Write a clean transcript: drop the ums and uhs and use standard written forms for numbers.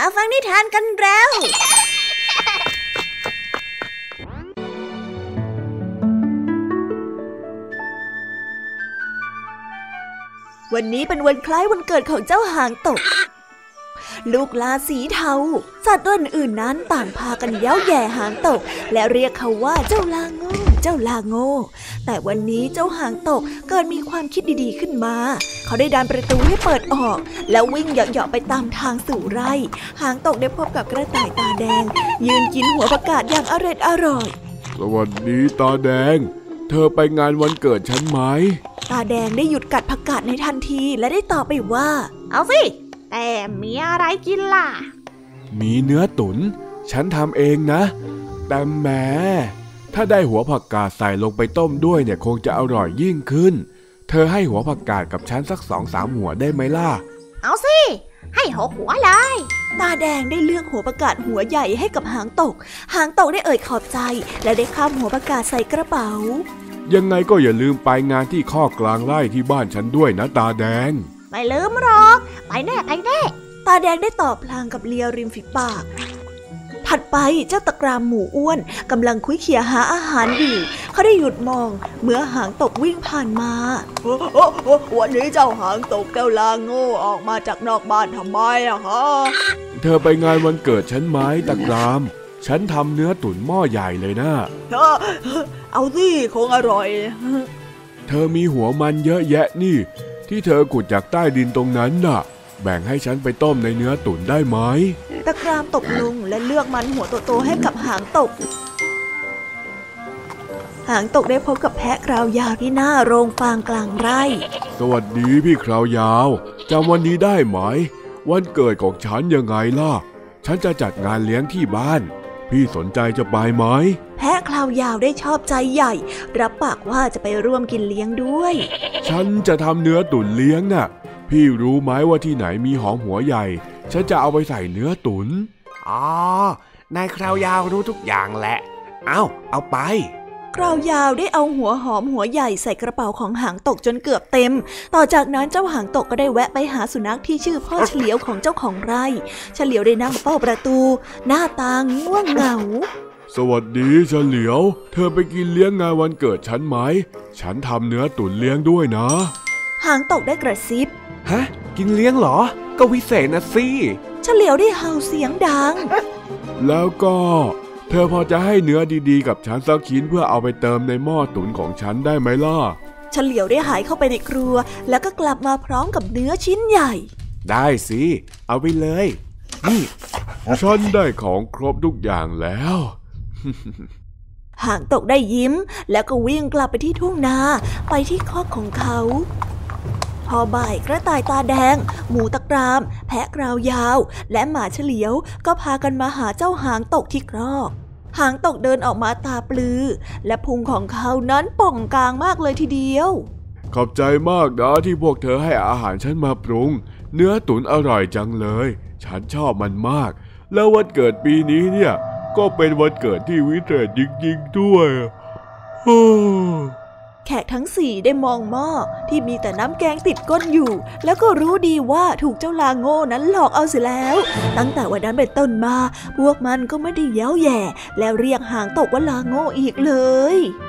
ฟังนิทานกันแล้ววันนี้เป็นวันคล้ายวันเกิดของเจ้าหางตกลูกลาสีเทาสัตว์ตัวอื่นนั้นต่างพากันเย้าแย่หางตกและเรียกเขาว่าเจ้าลาโง่เจ้าลาโง่แต่วันนี้เจ้าหางตกเกิดมีความคิดดีๆขึ้นมาเขาได้ดันประตูให้เปิดออกแล้ววิ่งเหาะๆไปตามทางสู่ไร่หางตกได้พบกับกระต่ายตาแดงยืนกินหัวผักกาดอย่างอร่อยสวัสดีตาแดงเธอไปงานวันเกิดฉันไหมตาแดงได้หยุดกัดผักกาดในทันทีและได้ตอบไปว่าเอาสิแต่มีอะไรกินล่ะมีเนื้อตุ๋นฉันทำเองนะแต่แหมถ้าได้หัวผักกาดใส่ลงไปต้มด้วยเนี่ยคงจะอร่อยยิ่งขึ้นเธอให้หัวผักกาดกับฉันสัก2-3 หัวได้ไหมล่ะเอาสิให้6 หัวเลยตาแดงได้เลือกหัวผักกาดหัวใหญ่ให้กับหางตกหางตกได้เอ่ยขอบใจและได้ข้ามหัวผักกาดใส่กระเป๋ายังไงก็อย่าลืมไปงานที่คอกกลางไร่ที่บ้านฉันด้วยนะตาแดงไม่ลืมหรอกไปแน่ตาแดงได้ตอบพลางกับเลียริมฝีปากถัดไปเจ้าตะกรามหมูอ้วนกำลังคุ้ยเขี่ยหาอาหารอยู่เขาได้หยุดมองเมื่อหางตกวิ่งผ่านมาวันนี้เจ้าหางตกเจ้าลาโง่ออกมาจากนอกบ้านทำไมอะฮะเธอไปงานวันเกิดฉันไหมตะกรามฉันทำเนื้อตุ๋นหม้อใหญ่เลยนะเอาสิคงอร่อยเธอมีหัวมันเยอะแยะนี่ที่เธอขุดจากใต้ดินตรงนั้นน่ะแบ่งให้ฉันไปต้มในเนื้อตุ๋นได้ไหมตะกรามตกลงและเลือกมันหัวโตๆให้กับหางตกหางตกได้พบกับแพะคราวยาวที่หน้าโรงฟางกลางไร่สวัสดีพี่คราวยาวจำวันนี้ได้ไหมวันเกิดของฉันยังไงล่ะฉันจะจัดงานเลี้ยงที่บ้านพี่สนใจจะไปไหมแพะคราวยาวได้ชอบใจใหญ่รับปากว่าจะไปร่วมกินเลี้ยงด้วยฉันจะทำเนื้อตุ๋นเลี้ยงน่ะพี่รู้ไหมว่าที่ไหนมีหอมหัวใหญ่ฉันจะเอาไปใส่เนื้อตุ๋นอ๋อนายคราวยาวรู้ทุกอย่างแหละเอาไปคราวยาวได้เอาหัวหอมหัวใหญ่ใส่กระเป๋าของหางตกจนเกือบเต็มต่อจากนั้นเจ้าหางตกก็ได้แวะไปหาสุนัขที่ชื่อพ่อเฉลียวของเจ้าของไร่เฉลียวได้นั่งเฝ้าประตูหน้าตาง่วงเหงาสวัสดีเฉลียวเธอไปกินเลี้ยงงานวันเกิดฉันไหมฉันทำเนื้อตุ๋นเลี้ยงด้วยนะหางตกได้กระซิบฮะกินเลี้ยงเหรอก็วิเศษนะสิเฉลียวได้เห่าเสียงดังแล้วก็เธอพอจะให้เนื้อดีๆกับฉันสักชิ้นเพื่อเอาไปเติมในหม้อตุ๋นของฉันได้ไหมล่ะเฉลียวได้หายเข้าไปในครัวแล้วก็กลับมาพร้อมกับเนื้อชิ้นใหญ่ได้สิเอาไปเลยนี่ฉันได้ของครบทุกอย่างแล้วหางตกได้ยิ้มแล้วก็วิ่งกลับไปที่ทุ่งนาไปที่คอกของเขาพอบ่ายกระต่ายตาแดงหมูตะกรามแพะกราวยาวและหมาเฉลียวก็พากันมาหาเจ้าหางตกที่ครอกหางตกเดินออกมาตาปลือและพุงของเขานั้นป่องกลางมากเลยทีเดียวขอบใจมากนะที่พวกเธอให้อาหารฉันมาปรุงเนื้อตุ๋นอร่อยจังเลยฉันชอบมันมากแล้ววันเกิดปีนี้เนี่ยก็เป็นวันเกิดที่วิเศษจริงๆด้วยแขกทั้ง4ได้มองหม้อที่มีแต่น้ำแกงติดก้นอยู่แล้วก็รู้ดีว่าถูกเจ้าลาโง่นั้นหลอกเอาเสียแล้วตั้งแต่วันนั้นเป็นต้นมาพวกมันก็ไม่ได้เย้าแย่แล้วเรียกหางตกว่าลาโง่อีกเลย